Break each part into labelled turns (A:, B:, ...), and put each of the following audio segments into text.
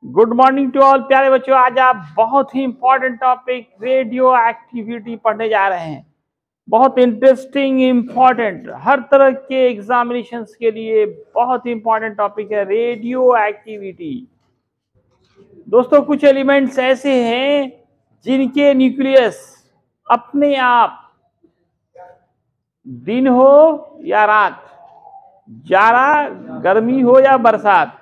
A: Good morning to all प्यारे बच्चों। आज आप बहुत ही इंपॉर्टेंट टॉपिक रेडियो एक्टिविटी पढ़ने जा रहे हैं। बहुत इंटरेस्टिंग, इंपॉर्टेंट, हर तरह के एग्जामिनेशंस के लिए बहुत ही इंपॉर्टेंट टॉपिक है रेडियो एक्टिविटी। दोस्तों, कुछ एलिमेंट्स ऐसे हैं जिनके न्यूक्लियस अपने आप दिन हो या रात, जाड़ा, गर्मी हो या बरसात,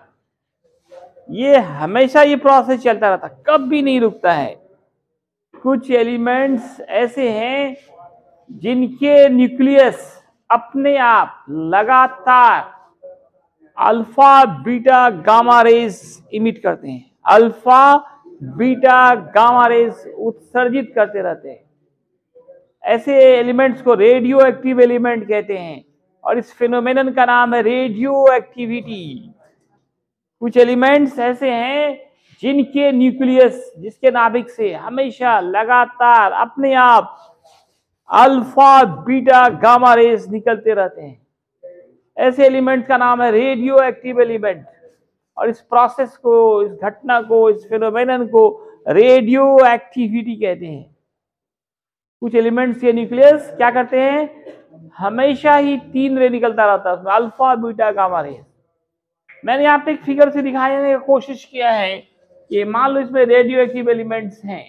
A: ये हमेशा ये प्रोसेस चलता रहता, कभी नहीं रुकता है। कुछ एलिमेंट्स ऐसे हैं जिनके न्यूक्लियस अपने आप लगातार alpha beta gamma rays emit करते हैं, अल्फा बीटा गामा रेज उत्सर्जित करते रहते हैं। ऐसे एलिमेंट्स को रेडियो एक्टिव एलिमेंट कहते हैं और इस फिनोमेनन का नाम है रेडियो एक्टिविटी। कुछ एलिमेंट्स ऐसे हैं जिनके न्यूक्लियस, जिसके नाभिक से हमेशा लगातार अपने आप अल्फा बीटा गामा रेज निकलते रहते हैं। ऐसे एलिमेंट का नाम है रेडियो एक्टिव एलिमेंट और इस प्रोसेस को, इस घटना को, इस फिनोमेनन को रेडियो एक्टिविटी कहते हैं। कुछ एलिमेंट्स के न्यूक्लियस क्या करते हैं, हमेशा ही 3 रे निकलता रहता है उसमें, अल्फा बीटा गामा रेज। मैंने यहाँ पे एक फिगर से दिखाने की कोशिश किया है कि मान लो इसमें रेडियो एक्टिव एलिमेंट्स हैं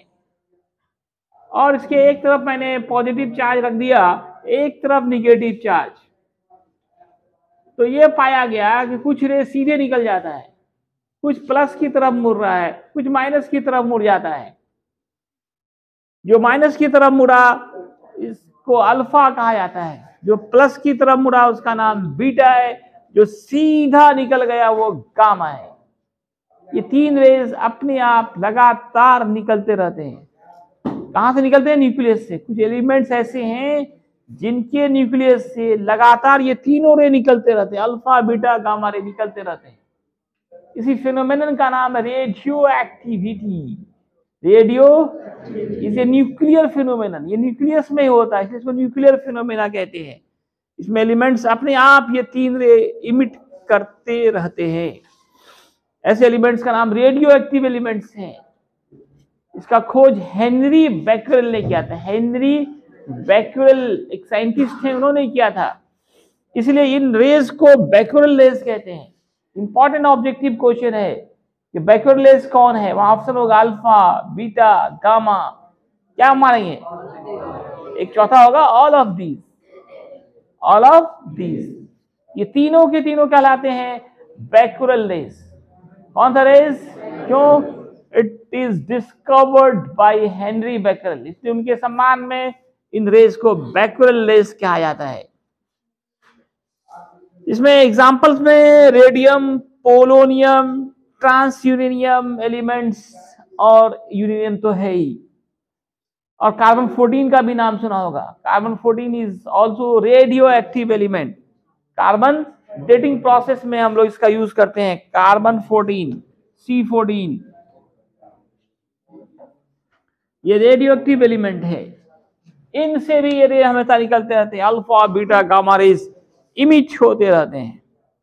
A: और इसके एक तरफ मैंने पॉजिटिव चार्ज रख दिया, एक तरफ निगेटिव चार्ज, तो ये पाया गया कि कुछ रे सीधे निकल जाता है, कुछ प्लस की तरफ मुड़ रहा है, कुछ माइनस की तरफ मुड़ जाता है। जो माइनस की तरफ मुड़ा इसको अल्फा कहा जाता है, जो प्लस की तरफ मुड़ा उसका नाम बीटा है, जो सीधा निकल गया वो गामा है। ये 3 रेज अपने आप लगातार निकलते रहते हैं। कहां से निकलते हैं? न्यूक्लियस से। कुछ एलिमेंट्स ऐसे हैं जिनके न्यूक्लियस से लगातार ये तीनों रे निकलते रहते हैं, अल्फा बीटा गामा रे निकलते रहते हैं। इसी फिनोमेनन का नाम है radioactivity. Radio is a nuclear phenomenon, ये न्यूक्लियस में ही होता है, इसलिए इसको न्यूक्लियर फिनोमेना कहते हैं। इसमें एलिमेंट्स अपने आप ये 3 रे इमिट करते रहते हैं। ऐसे एलिमेंट्स का नाम रेडियो एक्टिव एलिमेंट्स हैं। इसका खोज हेनरी बैक्यूरेल ने किया था। हेनरी बैक्यूरेल एक साइंटिस्ट हैं, उन्होंने किया था, इसलिए इन रेज को बैक्यूरेल रेज कहते हैं। इंपॉर्टेंट ऑब्जेक्टिव क्वेश्चन है कि बैक्यूरेल रेज कौन है, वहां ऑप्शन होगा अल्फा बीटा गामा, क्या मारेंगे? एक चौथा होगा all of these, all of these. ये तीनों के तीनों कहलाते हैं बैक्यूरेल रेज। कौन सा रेज? क्यों? It is discovered by Henry Becquerel, इसलिए उनके सम्मान में इन रेज को बैक्यूरेल रेज कहा जाता है। इसमें एग्जांपल्स में रेडियम, पोलोनियम, ट्रांसयूरेनियम एलिमेंट्स और यूरेनियम तो है ही, और कार्बन 14 का भी नाम सुना होगा। Carbon 14 is also radioactive element. Carbon dating process में हम लोग इसका यूज करते हैं। कार्बन 14, C14, ये रेडियो एक्टिव एलिमेंट है। इनसे भी ये रे हमेशा निकलते रहते हैं, alpha beta gamma rays emit होते रहते हैं।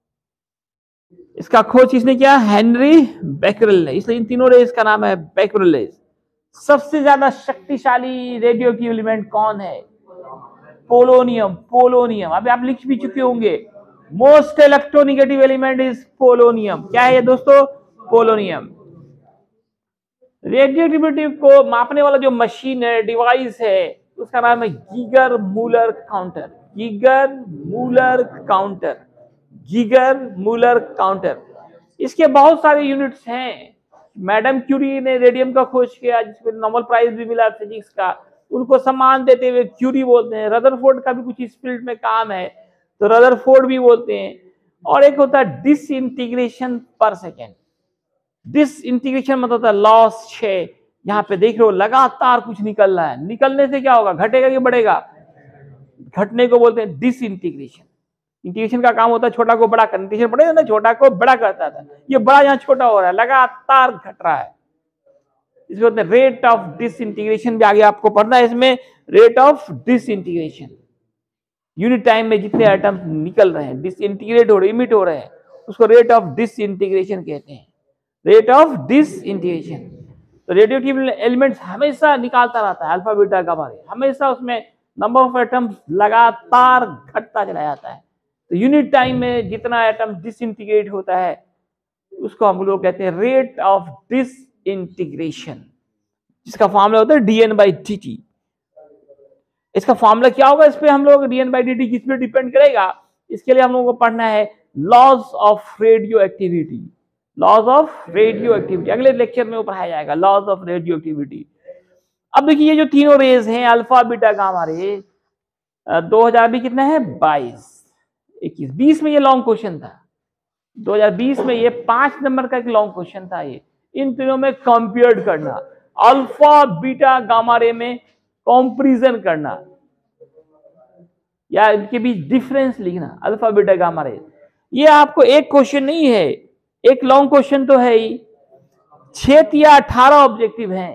A: इसका खोज किसने किया? हेनरी बैक्यूरेल ने, इसलिए इन तीनों रेज का नाम है बैक्यूरेल रेज। सबसे ज्यादा शक्तिशाली रेडियो एक्टिव एलिमेंट कौन है? पोलोनियम। पोलोनियम अभी आप लिख भी चुके होंगे। Most electronegative element is polonium. क्या है दोस्तों? पोलोनियम। रेडियोएक्टिविटी को मापने वाला जो मशीन है, डिवाइस है, उसका नाम है Geiger Muller counter. Geiger Muller counter, Geiger Muller counter. इसके बहुत सारे यूनिट्स हैं। मैडम क्यूरी ने रेडियम का खोज किया, जिसमें नोबेल प्राइज भी मिला फिजिक्स का, उनको सम्मान देते हुए क्यूरी बोलते हैं। रदरफोर्ड का भी कुछ इस फील्ड में काम है तो रदरफोर्ड भी बोलते हैं। और एक होता है डिसइंटीग्रेशन पर सेकेंड। डिसइंटीग्रेशन मतलब होता है लॉस 6। यहाँ पे देख रहे हो लगातार कुछ निकल रहा है, निकलने से क्या होगा? घटेगा कि बढ़ेगा? घटने को बोलते हैं डिसइंटीग्रेशन। इंटीग्रेशन का काम होता है छोटा को बड़ा करना। इंटीग्रेशन पढ़े ना, छोटा को बड़ा करता था, ये बड़ा यहाँ छोटा हो रहा है, लगातार घट रहा है, इसमें होता है रेट ऑफ डिसइंटीग्रेशन। भी आगे आपको पढ़ना है इसमें, rate of disintegration. Unit time में जितने एटम निकल रहे हैं, डिसइंटीग्रेट हो रहे, इमिट हो रहे हैं, उसको रेट ऑफ डिसइंटीग्रेशन कहते हैं। Rate of disintegration. तो रेडियो एक्टिव एलिमेंट्स हमेशा निकालता रहता है अल्फा बीटा गामा रे, हमेशा उसमें नंबर ऑफ एटम्स लगातार घटता चला जाता है। तो यूनिट टाइम में जितना एटम डिसइंटीग्रेट होता है उसको हम लोग कहते हैं रेट ऑफ डिसइंटीग्रेशन, जिसका फॉर्मूला होता है dN/dt। इसका फॉर्मूला क्या होगा, इस पे हम लोग dN/dt किस पे डिपेंड करेगा, इसके लिए हम लोगों को पढ़ना है laws of radioactivity. Laws of radioactivity अगले लेक्चर में वो पढ़ाया जाएगा, लॉज ऑफ रेडियो एक्टिविटी। अब देखिए ये जो तीनों रेज हैं अल्फा बीटा गामा रे, 2000 भी कितना है 22 21 20 में ये लॉन्ग क्वेश्चन था, 2020 में ये 5 नंबर का एक लॉन्ग क्वेश्चन था। ये इन तीनों में कंपेयर करना, अल्फा बीटा गामा रे में कंपैरिजन करना या इनके बीच डिफरेंस लिखना, अल्फा बीटा गामा रे। ये आपको एक क्वेश्चन नहीं है, एक लॉन्ग क्वेश्चन तो है ही, 6 या 18 ऑब्जेक्टिव हैं,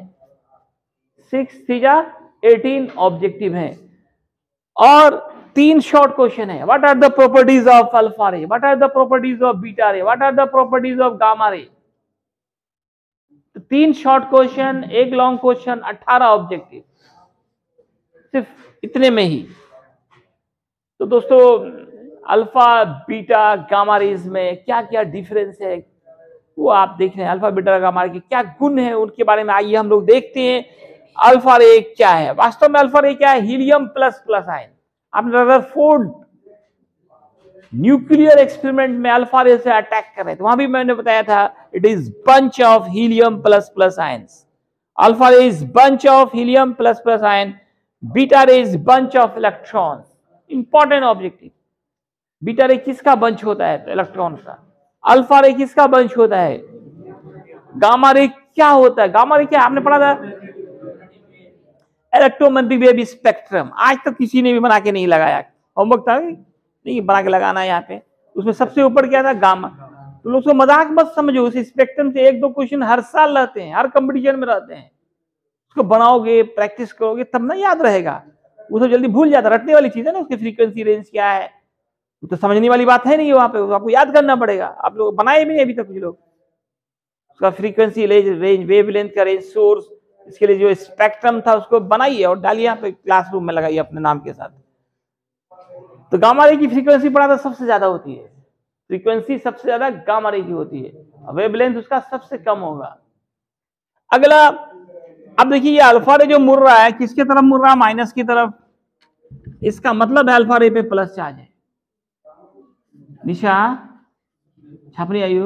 A: 6 या 18 ऑब्जेक्टिव हैं और 3 शॉर्ट क्वेश्चन है। What are the properties of alpha ray, what are the properties of beta ray, what are the properties of gamma ray. तो 3 शॉर्ट क्वेश्चन, एक लॉन्ग क्वेश्चन, 18 ऑब्जेक्टिव, सिर्फ इतने में ही। तो दोस्तों अल्फा बीटा गामा रेज में क्या क्या डिफरेंस है वो आप देख रहे हैं, अल्फा बीटा गामा रे के क्या गुण है उनके बारे में आइए हम लोग देखते हैं। अल्फा रे क्या है, वास्तव में अल्फा रे क्या है, हीलियम प्लस प्लस आयन। आपने रदरफोर्ड न्यूक्लियर एक्सपेरिमेंट में अल्फा रे से अटैक कर रहे थे, वहां भी मैंने बताया था it is bunch of helium plus plus ions. Alpha ray is bunch of helium plus plus ion, beta ray is bunch of electrons. Important objective, beta ray किसका बंच होता है, इलेक्ट्रॉन का। अल्फा रे किसका बंच होता है, gamma ray क्या होता है, गामा रे क्या आपने पढ़ा था, इलेक्ट्रोमैग्नेटिक वेव स्पेक्ट्रम। आज तक किसी ने भी बना के नहीं लगाया, होमवर्क था नहीं बना के लगाना है यहाँ पे। उसमें सबसे ऊपर क्या था, गामा। तो लोग उसको मजाक मत समझो, उस स्पेक्ट्रम से 1-2 क्वेश्चन हर साल रहते हैं, हर कंपटीशन में रहते हैं। उसको बनाओगे, प्रैक्टिस करोगे तब ना याद रहेगा, वो सब जल्दी भूल जाता। रटने वाली चीज है ना, उसकी फ्रीक्वेंसी रेंज क्या है, तो समझने वाली बात है नहीं वहां पे, आपको याद करना पड़ेगा। आप लोग बनाए भी नहीं अभी तक कुछ लोग, उसका फ्रीक्वेंसी रेंज, वेवलेंथ का रेंज, सोर्स, इसके लिए जो स्पेक्ट्रम था उसको बनाइए और डालिए यहाँ पे क्लासरूम में लगाइए अपने नाम के साथ। तो गामा रे की फ्रीक्वेंसी पढ़ा था सबसे ज्यादा होती है, फ्रीक्वेंसी सबसे ज्यादा गामा रे की होती है, वेवलेंथ उसका सबसे कम होगा। अगला अब देखिए ये अल्फा रे जो मुड़ रहा है किसके तरफ मुड़ रहा है, माइनस की तरफ। इसका मतलब है अल्फा रे पे प्लस चार्ज है। निशा छापरी आइयो,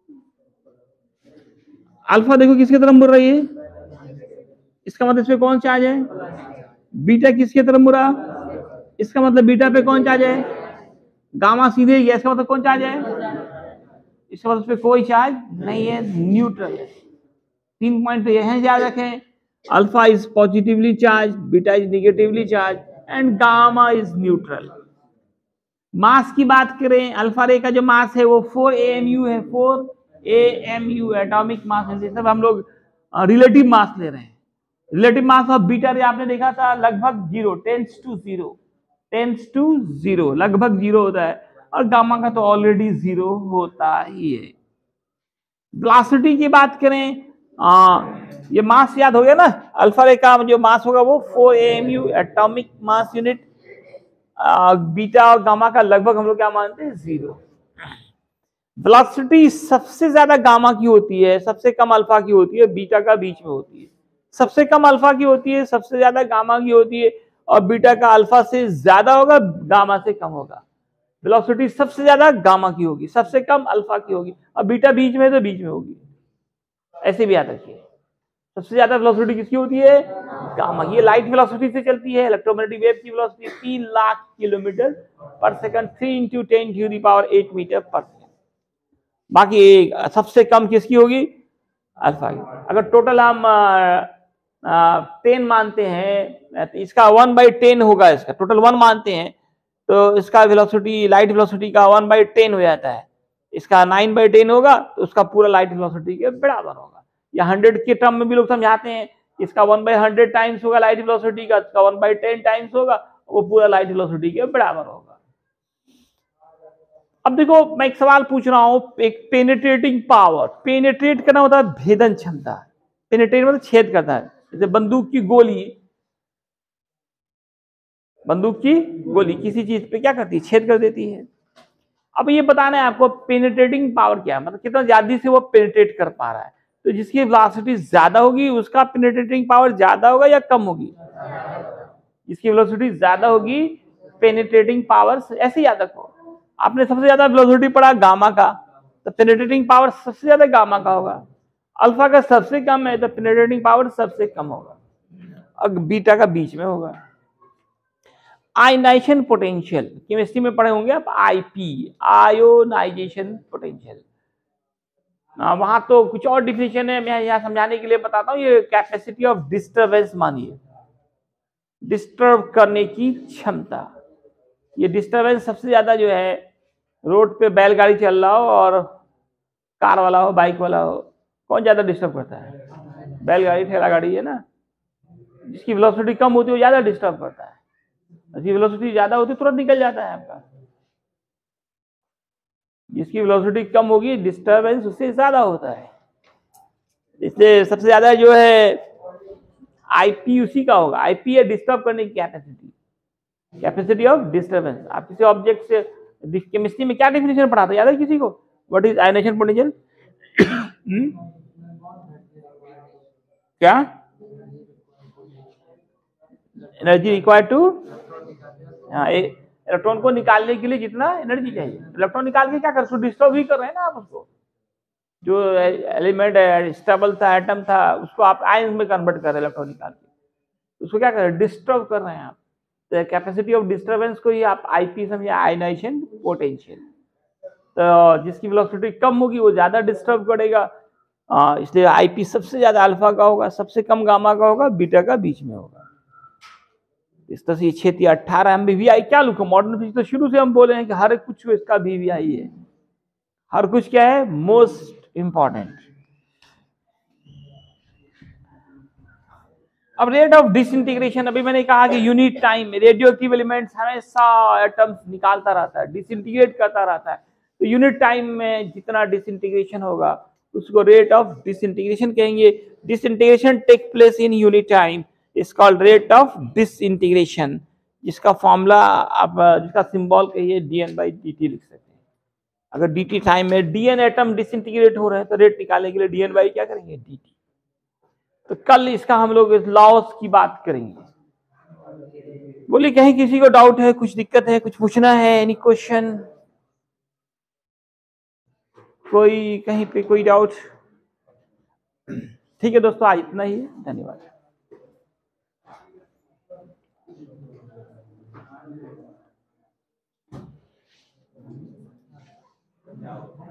A: अल्फा देखो किसके तरफ मुड़ रही है, इसका मतलब इस पे कौन चार्ज है, बीटा किसके तरफ मुड़ा, इसका मतलब बीटा पे कौन चार्ज है, गामा सीधे गया, इसका मतलब कौन चार्ज है, इसका मतलब इस पे कोई चार्ज नहीं है, न्यूट्रल है। 3 पॉइंट तो यह याद रखें, alpha is positively charge, beta is negatively charge and gamma is neutral. Mass की बात करें, अल्फा रे का जो मास है वो 4 AMU है, 4 AMU एटॉमिक मास है। सब हम लोग रिलेटिव मास ले रहे हैं। रिलेटिव मास ऑफ बीटा रे आपने देखा था लगभग 0, टेंस टू 0 लगभग 0 होता है, और गामा का तो ऑलरेडी 0 होता ही है। वेलोसिटी की बात करें, ये मास याद हो गया ना, अल्फा रे का जो मास होगा वो 4 AMU atomic mass unit, beta और गामा का लगभग हम लोग क्या मानते हैं 0। वेलोसिटी सबसे ज्यादा गामा की होती है, सबसे कम अल्फा की होती है, बीटा का बीच में होती है। सबसे कम अल्फा की होती है, सबसे ज्यादा गामा की होती है, और बीटा का अल्फा से ज्यादा होगा, गामा से कम होगा। वेलोसिटी सबसे ज्यादा गामा की होगी, सबसे कम अल्फा की होगी, और बीटा बीच में तो बीच में होगी। ऐसे भी याद रखिए, सबसे ज्यादा वेलोसिटी किसकी होती है, गामा की। ये लाइट वेलोसिटी से चलती है, इलेक्ट्रोमैग्नेटिक वेव की वेलोसिटी 3 लाख किलोमीटर पर सेकंड, 3 × 10⁸ मीटर पर सेकंड। बाकी सबसे कम किसकी होगी, अल्फा की। अगर टोटल हम 10 मानते हैं, इसका 1/10 होगा, इसका टोटल 1 मानते हैं तो इसका वेलोसिटी, लाइट वेलोसिटी का 1/10 हो जाता है। इसका 9/10 होगा तो उसका पूरा लाइट वेलोसिटी के बराबर होगा। या 100 के टर्म में भी लोग समझाते हैं, इसका 1/100 टाइम्स होगा लाइट वेलोसिटी का, इसका 1/10 टाइम्स होगा, वो पूरा लाइट वेलोसिटी के बराबर होगा। अब देखो मैं एक सवाल पूछ रहा हूं, एक पेनिट्रेटिंग पावर, पेनिट्रेट करना होता है भेदन क्षमता, पेनिट्रेट मतलब छेद करता है। जैसे बंदूक की गोली किसी चीज पे क्या करती है, छेद कर देती है। अब ये बताना है आपको पेनिट्रेटिंग पावर क्या है, मतलब कितना ज्यादा से वो पेनिट्रेट कर पा रहा है। तो जिसकी वेलोसिटी ज्यादा होगी उसका पेनिट्रेटिंग पावर ज्यादा होगा या कम होगी? जिसकी वेलोसिटी ज्यादा होगी पेनिट्रेटिंग पावर ऐसे याद रखो। आपने सबसे ज्यादा वेलोसिटी पढ़ा गामा का, तो पेनिट्रेटिंग पावर सबसे ज्यादा गामा का होगा। अल्फा का सबसे कम है तो पेनिट्रेटिंग पावर सबसे कम होगा, और बीटा का बीच में होगा। आयनाइजेशन पोटेंशियल केमिस्ट्री में पढ़े होंगे आप, आईपी, आयोनाइजेशन पोटेंशियल। वहां तो कुछ और डिफिनेशन है, मैं यहाँ समझाने के लिए बताता हूँ। ये कैपेसिटी ऑफ डिस्टर्बेंस मानिए, डिस्टर्ब करने की क्षमता। ये डिस्टर्बेंस सबसे ज्यादा जो है रोड पे बैलगाड़ी चल रहा हो और कार वाला हो, बाइक वाला हो, कौन ज्यादा डिस्टर्ब करता है? बैलगाड़ी, ठेला गाड़ी है ना। जिसकी वेलोसिटी कम होती है वो ज्यादा डिस्टर्ब करता है, जिसकी वेलोसिटी ज्यादा होती है तुरंत निकल जाता है आपका। जिसकी वेलोसिटी कम होगी डिस्टर्बेंस उससे ज्यादा होता है। इसलिए सबसे ज्यादा जो है आईपी उसी का होगा। आईपी है डिस्टर्ब करने की कैपेसिटी, कैपेसिटी ऑफ डिस्टर्बेंस। आप किसी ऑब्जेक्ट से केमिस्ट्री में क्या डेफिनेशन पढ़ा था, याद है किसी को? What is ionisation potential? क्या एनर्जी रिक्वायर्ड टू, इलेक्ट्रॉन को निकालने के लिए जितना एनर्जी चाहिए, इलेक्ट्रॉन निकाल के क्या कर, उसको डिस्टर्ब ही कर रहे हैं ना आप उसको। जो एलिमेंट स्टेबल था, एटम था, उसको आप आयन में कन्वर्ट कर रहे हैं इलेक्ट्रॉन निकाल के, उसको क्या कर रहे हैं, डिस्टर्ब कर रहे हैं आप। तो कैपेसिटी ऑफ डिस्टर्बेंस को ही आप आईपी समझिए, आयनाइजेशन पोटेंशियल। तो जिसकी वेलोसिटी कम होगी वो ज्यादा डिस्टर्ब करेगा, इसलिए आईपी सबसे ज्यादा अल्फा का होगा, सबसे कम गामा का होगा, बीटा का बीच में होगा। इस तरह से 6 18 हम वीवीआई क्या लिखो, मॉडर्न फिजिक्स तो शुरू से हम बोले हैं कि हर कुछ इसका वीवीआई है। हर कुछ क्या है, मोस्ट इंपॉर्टेंट। अब रेट ऑफ डिसइंटीग्रेशन, अभी मैंने कहा कि यूनिट टाइम में रेडियो एक्टिव एलिमेंट्स हमेशा एटम्स निकालता रहता है, डिसइंटीग्रेट करता रहता है। तो यूनिट टाइम में जितना डिसइंटीग्रेशन होगा उसको रेट ऑफ डिसइंटीग्रेशन कहेंगे। Disintegration take place in unit time is called rate of disintegration, जिसका फॉर्मूला आप, जिसका सिंबल कहिए dn/dt लिख सकते हैं। अगर dt टाइम में dn एटम डिसइंटीग्रेट हो रहे हैं तो रेट निकालने के लिए dn बाई क्या करेंगे, dt। तो कल इसका हम लोग लॉस की बात करेंगे। बोलिए कहीं किसी को डाउट है, कुछ दिक्कत है, कुछ पूछना है, एनी क्वेश्चन? कोई कहीं पे कोई डाउट? ठीक है दोस्तों, आज इतना ही है, धन्यवाद।